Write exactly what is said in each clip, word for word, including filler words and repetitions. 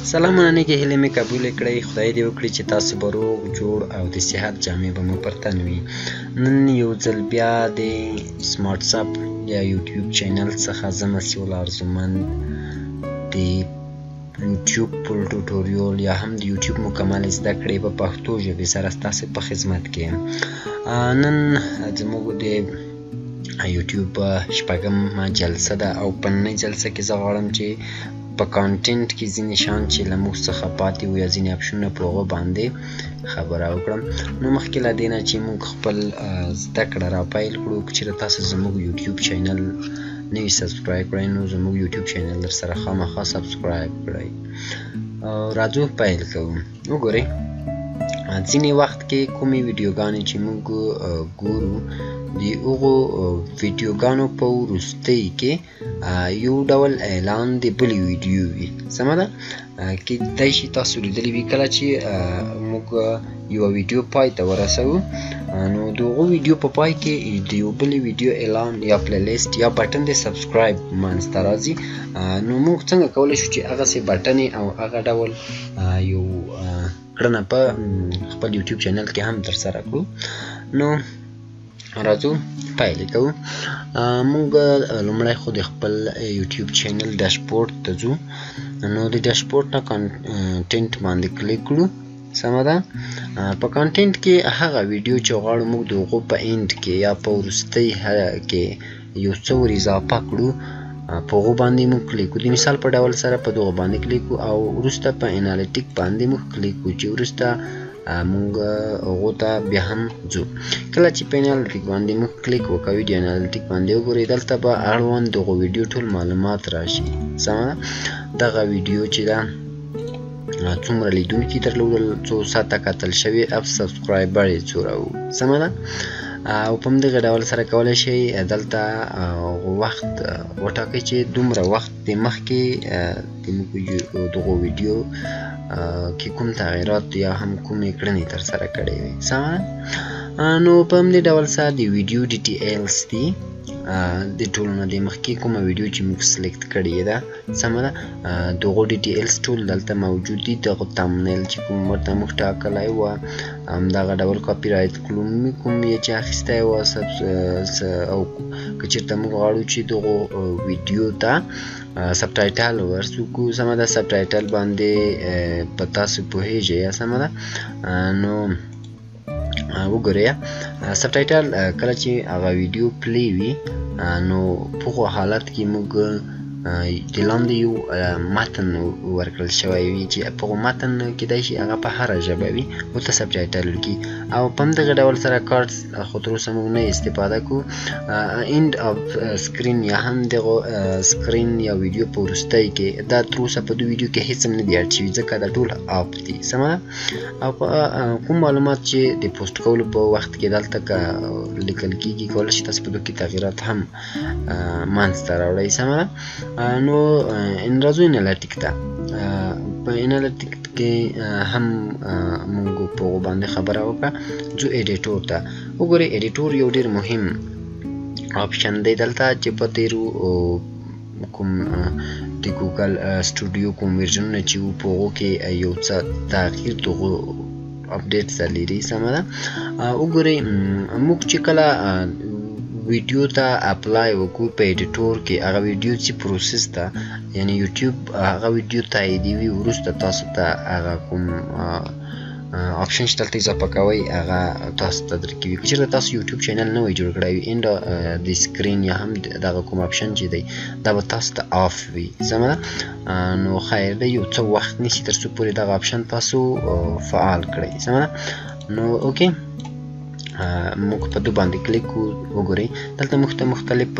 سلامونه نیکې هیلې مې قبول کړئ. خدای دې وکړي چې تاسو به روغ جوړ او د صحت جامې به مو پر تن وي. نن یو ځل بیا د سمارټ سپ یا یوټیوب چینل څخه زه مسیول ارزومند د یوټیوب فل ټوټوریال یا هم د یوټیوب مکمل زده کړې په پښتو ژبې سره ستاسو په خدمت کې یم. نن زموږ د یوټیوب شپږم جلسه ده او په نننۍ جلسه کې زه غواړم چې په کانټینټ کې ځینې شیان چې له موږ څخه پاتې وو یا ځینې اپشنونه په هغو باندې خبره وکړم. نو مخکې له دې نه چې موږ خپل زده کړه را پیل کړو، که چېرې تاسو زموږ یوټیوب چینل نه وي سبسکرایب کړی نو زموږ یوټیوب چینل در سره خامخا سبسکرایب کړئ. راځو پیل کوو. وګورئ ځینې وخت کې کومې ویډیوګانې چې موږ ګورو د هغو ویډیوګانو په وروستۍ کې یو ډول اعلان د بلې ویډیو وي. سمه ده؟ کیدای شي تاسو لیدلي وي کله چې موږ یوه ویډیو پای ته ورسوو نو د هغو ویډیو په پای کې د یو بلې ویډیو اعلان یا پلی لیست یا بټن د سبسکرایب منځته راځي. نو موږ څنګه کولی شو چې هغسې بټنې او هغه ډول یو کړنه په خپل یوټیوب چینل کې هم ترسره کړو. نو راځو پیل کوو. موږ لومړی خو د خپل یوټیوب چینل ډاشبورډ ته ځو. نو د ډاشبورډ نه کانټینټ باندې کلیک کړو. سمه ده؟ په کانټینټ کې هغه ویډیو چې غواړو موږ د هغو په اینډ کې یا په وروستۍ کې یو څه ور اضافه کړو په هغو باندې موږ کلیک کړو. د مثال په ډول سره په دغو باندې کلیک کړو او وروسته په انالیټیک باندې موږ کلیک کړو چې وروسته موږ هغو ته بیا هم ځو. کله چې په انالیټیک باندې موږ کلیک وکوو د انالیټیک باندې وګورئ دلته به اړوند دغو ویډیو ټول معلومات راشي. سمه ده؟ دغه ویډیو چې ده څومره لیدونکي درلودل، څو ساعته کتل شوي او سبسکرایبر یې څومره و. سمه ده؟ او په همدغه ډول سره کولی شئ دلته وخت وټاکئ چې دومره وخت د مخکې د دغو ویډیو کې کوم تغییرات یا هم کومې کړنې ترسره کړې وي. سمه ده؟ نو په همدې ډول سره د ویډیو ډیټیلز دي د ټولو نه د مخکې کومه ویډیو چې موږ سلیکټ کړې ده. سمه ده؟ دغو ډیټیلز ټول دلته موجود دي. دغه تامنیل چې کوم ورته موږ ټاکلی وه همدغه ډول کاپي رایټ کلومي کوم یې چې اخیستی وه او که چېرته موږ غواړو چې دغو ویډیو ته سب ټایټل ورڅوکو. سمه ده؟ سب ټایټل باندې په تاسو پوهېږئ یا؟ سمه ده؟ نو وګورئ سب ټایټل کله چې هغه ویډیو پلی وي نو په هغو حالت کې موږ د لاندې یو متن ورکړل شوی وي چې په هغو متن کیدای شي هغه په هره ژبه وي ورته سب ټایټل وکړي. او په همدغه ډول سره کارډز خو تر اوسه موږ نه استفاده کوو. اینډ اف سکرین یا هم دغو سکرین یا ویډیو په وروستۍ کې دا تر اوسه په دې ویډیو کې هېڅ هم نه دي اډ شوي ځکه دا ټول اف دي. سمه ده؟ او کوم معلومات چې د پوسټ کولو په وخت کې دلته که لیکل کېږي کولی شي تاسو په دغو کې تغییرات هم منځته راوړئ. سمه ده؟ نو راځو انالیټیک ته. په انالیټیک کې هم موږ په هغو باندې خبره وکړه. ځو ایډیټور ته. وګورئ ایډیټور یو ډېر مهم آپشن دی دلته چې په تېرو کوم د ګوګل سټوډیو کوم ورژنونه چې وو په هغو کې یو څه تغییر دغو اپډیټ ته لري. سمه ده؟ وګورئ موږ چې کله ویډیو ته اپلای وکړو په ایډیټور کې هغه ویډیو چې پروسس ته یعنی یوټیوب هغه ویډیو تاییدوي وروسته تاسو ته هغه کوم آپشن چې دلته اضافه کوئ هغه تاسو ته درکوي. که چېرته تاسو یوټیوب چینل نه وی جوړ کړی وي اینډ د سکرین یا هم دغه کوم آپشن چې دی دا به تاسو ته آف وي. سمه ده؟ نو خیر دی یو څه وخت نیسي تر څو پورې دغه آپشن تاسو فعال کړئ. سمه ده؟ نو اوکې موږ په دو باندې کلیک کوو. وګورئ دلته موږ ته مختلف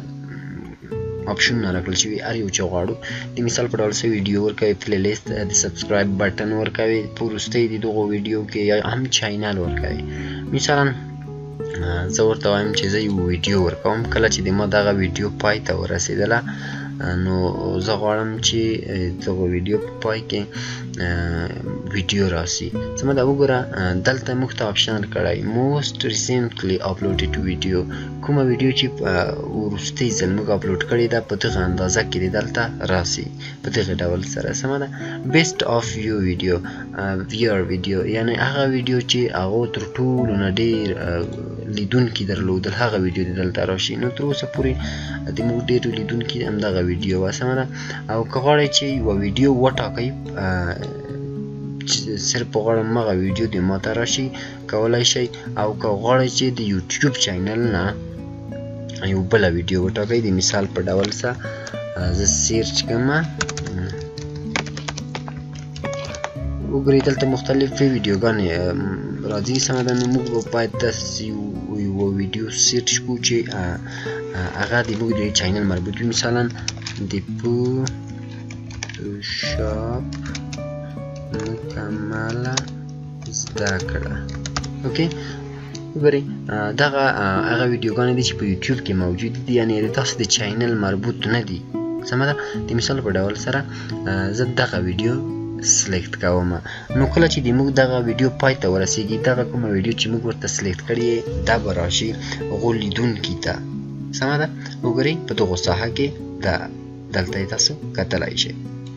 آپشنونه راکړل شوي هر یو چې غواړو. د مثال په ډول څه ویډیو ورکوئ، پلی لیست، د سبسکرایب بټن ورکوئ، په وروستۍ د دغو ویډیو کې یا هم چینل ورکوئ. مثلا زه ورته وایم چې زه یو ویډیو ورکوم. کله چې د ما دغه ویډیو پای ته ورسېدله نو زه غواړم چې دغه ویډیو په پای کې ویډیو راسي. سمه ده وګوره دلته موږ ته آپشن کړی موست ریسنټلی اپلوډډ ویډیو، کومه ویډیو چې وروستي ځل موږ اپلوډ کړې ده په دغه اندازه کې دلته راسي په دغه ډول سره. سمه ده بیسټ اف یو ویډیو ویور ویډیو یعنی هغه ویډیو چې هغه تر ټولو نه ډېر لیدونکي درلودل هغه ویډیو دلته راشي. نو تر اوسه پورې د موږ ډېر لیدونکي همدغه ویډیو وه. سمه ده او که غواړئ چې یوه ویډیو وټاکئ صرف غواړم هغه ویډیو د ماته راشي کولی شئ، او که غواړئ چې د یوټیوب چینل نه یو بله ویډیو وټاکئ د مثال په ډول سه زه سیرچ کومه وګورئ دلته مختلفې ویډیوګانې راځي. سمه ده نو موږ باید داسې یوه ویډیو سیرچ کړو چې هغه د موږ د چینل مربوط وي. مثلا د فوټوشاپ مکمله زده کړه. اوکې وګورئ دغه هغه ویډیوګانې دي چې په یوټیوب کې موجود دي، یعنې د تاسو د چینل مربوط نه دي. سمه ده د مثال په ډول سره زه دغه ویډیو سلیکټ کوم. نو کله چې د موږ دغه ویډیو پای ته ورسیږي دغه کومه ویډیو چې موږ ورته سلیکټ کړې دا به راشي هغو لیدونکي ته. سمه ده وګورئ په دغو ساحه کې دا دلته یې تاسو کتلی شئ.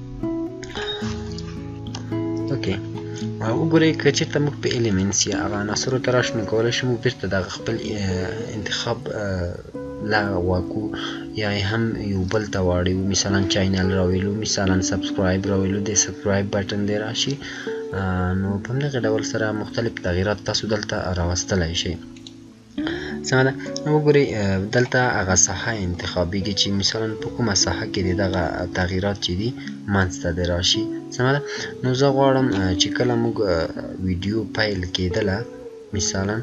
اوکې وګورئ که چېرته موږ په ایلیمنټس یا هغه عناصرو ته راشو نو کولی شو موږ بېرته دغه خپل انتخاب لغوه کړو یا هم یو بل ته واړوو، مثلا چینل راویلو، مثلا سبسکرایب راویلو، د سبسکرایب بټن دی راشي. نو په همدغه ډول سره مختلف تغییرات تاسو دلته راوستلی شئ. سمه ده وګورئ دلته هغه ساحه انتخابېږي چې مثلا په کومه ساحه کې د دغه تغییرات چې دي منځته د راشي. سمه ده نو زه غواړم چې کله موږ ویډیو پیل کېدله مثلا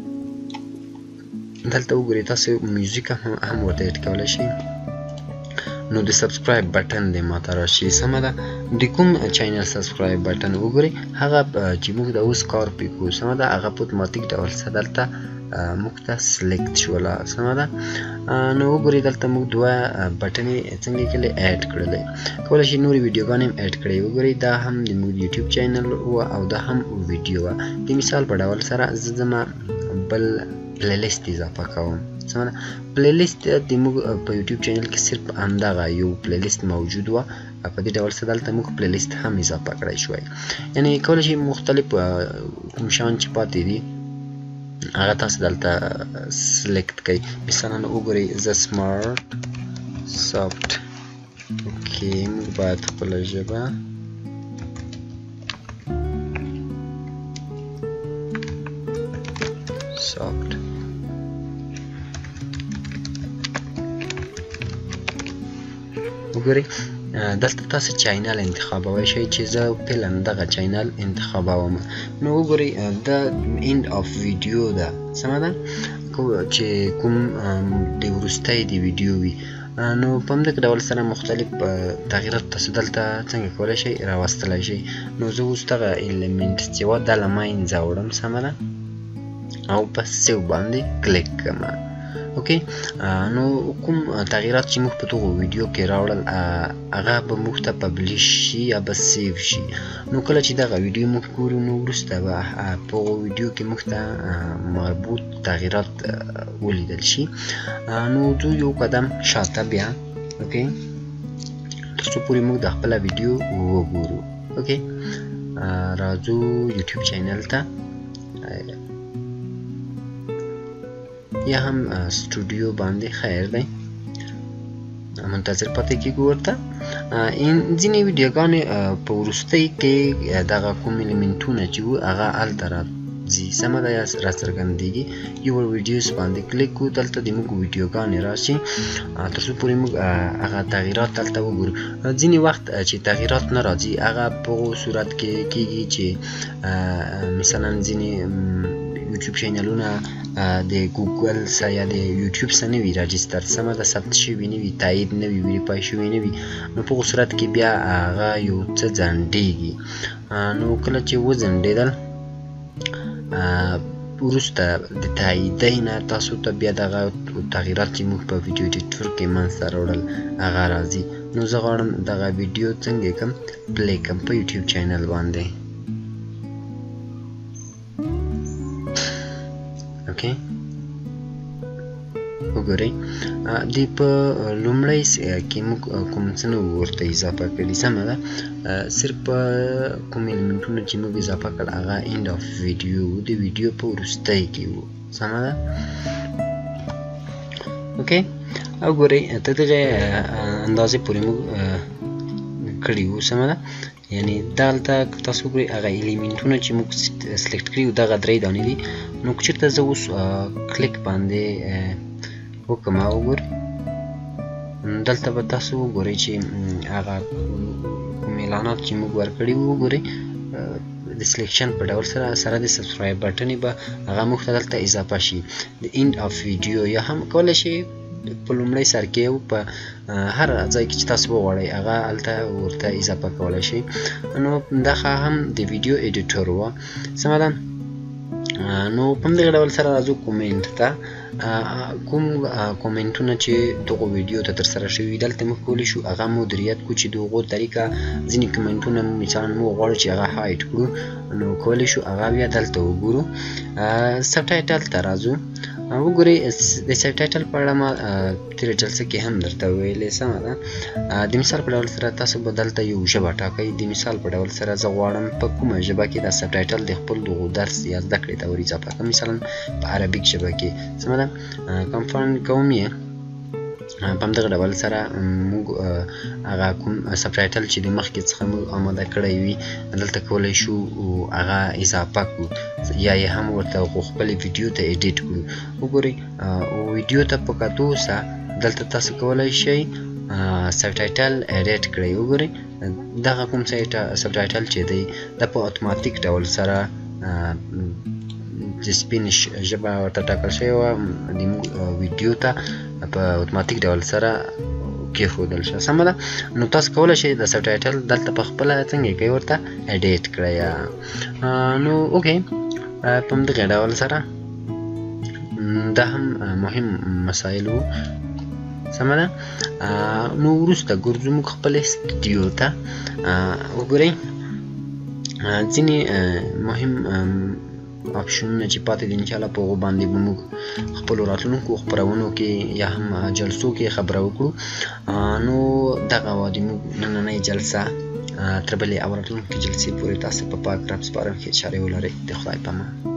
دلته وګورئ تاسو میوزیک هم ورته اډ کولی شئ. نو د سبسکرایب بټن دی ماته راشي. سمه ده د کوم چینل سبسکرایب بټن وګورئ هغه چې موږ د اوس کار پرې کوو. سمه ده هغه په اتوماتیک ډول څه دلته موږ ته سلیکټ شوله. سمه ده نو وګورئ دلته موږ دوه بټنې څنګه کړلې اډ کړلې، کولی شئ نورې ویډیوګانې هم اډ کړئ. وګورئ دا هم د موږ یوټیوب چینل وه او دا هم ویډیو وه. د مثال په ډول سره زه ځمه بل پلیلیست اضافه کوم. سمه ده پلیلیست د موږ په یوټیوب چینل کې صرف همدغه یو پلیلیست موجود وه، په دې ډول سره دلته موږ پلیلیست هم اضافه کړی شوی. یعنې کولی شئ مختلف کوم شیان چې پاتې دي هغه تاسو دلته سلیکټ کړئ. مثلا وګورئ زه سمارټ سافټ. اوکې موږ باید خپله ژبه سافټ وګورئ دلته تاسو چینل انتخابوی شئ چې زه فعلا دغه چینل انتخابوم. نو وګورئ دا اند اف ویډیو ده. سمه ده چې کوم د وروستی د ویډیو وي. نو په همدغه ډول سره مختلف تغییرات تاسو دلته څنګه کولی شئ راوستلی شئ. نو زه اوس دغه ایلیمنټس چې وه دا له منځه وړم. سمه ده او په سیو باندې کلیک کوم. اوکې نو کوم تغییرات چې موږ په دغو ویډیو کې راوړل هغه به موږ ته پبلیش شي یا به سیو شي. نو کله چې دغه ویډیو موږ ګورو نو وروسته به په هغو ویډیو کې موږ ته مربوط تغییرات ولیدل شي. نو ځو یو قدم شاته بیا اوکې تر څو پورې موږ د خپله ویډیو وګورو. اوکې راځو یوټیوب چینل ته یا هم سټوډیو باندې خیر دی منتظر پاتې کېږو ورته. ځینې ویډیوګانې په وروستۍ کې دغه کوم ایلیمنټونه چې وو هغه هلته راځي. سمه ده یا راڅرګندېږي. یو ویډیوز باندې کلیک کړو دلته د موږ ویډیوګانې راشي تر څو پورې موږ هغه تغییرات دلته وګورو. ځینې وخت چې تغییرات نه راځي هغه په هغو صورت کې کېږي چې مثلا ځینې یوټیوب چینلونه د ګوګل سره یا د یوټیوب سره نه وي راجستر. سمه ده ثبت شوي نه وي، تایید نه وي، ویریفای شوي نه وي. نو په هغو صورت کې بیا هغه یو څه ځنډېږي. نو کله چې وځنډېدل وروسته د تاییدۍ نه تاسو ته بیا دغه تغییرات چې موږ په ویډیو ایډیټر کې منځته راوړل هغه راځي. نو زه غواړم دغه ویډیو څنګه کړم پلی کړم په یوټیوب چینل باندې. اوکې وګورئ د په لومړی کې موږ کوم څه نه ورته اضافه کړي سمه ده صرف کوم المنټونه چې موږ اضافه کړل هغه end of video د ویډیو په وروستۍ کې وو سمه ده اوکې او ګورئ ته دغه اندازې پورې موږ کړي وو سمه ده یعنی دلته تاسو ګورئ هغه الیمنټونه چې موږ سلیکټ کړي وو دغه درې دانې دي نو که چېرته زه اوس کلیک باندې وکړم او وګورئ دلته به تاسو وګورئ چې هغه کوم اعلانات چې موږ ورکړي وو وګورئ د سلیکشن په ډول سره سره د سبسکرایب بټن به هغه موږ ته دلته اضافه شي د end of video یا هم کولی شي په لومړی سر کې په هر ځای کې چې تاسو وغواړئ هغه هلته ورته اضافه کولی شئ نو دغه هم د ویډیو ایډیټور وه سمه ده نو په همدغه ډول سره راځو کومنټ ته کوم کومنټونه چې دغه ویډیو ته ترسره شوي دلته موږ کولی شو هغه مدیریت کړو چې د هغو طریقه ځینې کومنټونه مثلا موږ غواړو چې هغه هایډ کړو نو کولی شو هغه بیا دلته وګورو سب ټایټل ته راځو وګورئ د سب ټایټل په اړه ما تېره جلسه کې هم درته ویلې سمه ده د مثال په ډول سره تاسو به دلته یو ژبه ټاکئ د مثال په ډول سره زه غواړم په کومه ژبه کې دا سب ټایټل د خپل دغو درس یا زده کړې ته ور اضافه کړم مثلا په عربیک ژبه کې سمه ده کنفرم کوم یې په همدغه ډول سره موږ هغه کوم سب ټایټل چې د مخکې څخه موږ آماده کړی وي دلته کولی شو هغه اضافه کړو یا یې هم ورته خپلې ویډیو ته ایډیټ کړو وګورئ ویډیو ته په کتو سره دلته تاسو کولی شئ سب ټایټل ایډیټ کړئ وګورئ دغه کوم سب ټایټل چې دی دا په اتوماتیک ډول سره د سپینش ژبه ورته ټاکل شوې وه د ویډیو ته په اتوماتیک ډول سره کېښودل شوه سمه ده نو تاسو کولی شئ د سب ټایټل دلته په خپله څنګه یې کوئ ورته ایډیټ کړئ نو اوکې په همدغه ډول سره دا هم مهم مسایل وو سمه ده نو وروسته ګرځو موږ خپل سټوډیو ته وګورئ ځینې مهم اپشنونه چې پاتې دي انشاءالله په هغو باندې به موږ خپلو راتلونکو خپرونو کې یا هم جلسو کې خبره وکړو نو دغه وه د موږ نننۍ جلسه تر بلې او راتلونکې جلسې پورې تاسو په پاک رب سپارم ښې چارې ولرئ د خدای په امان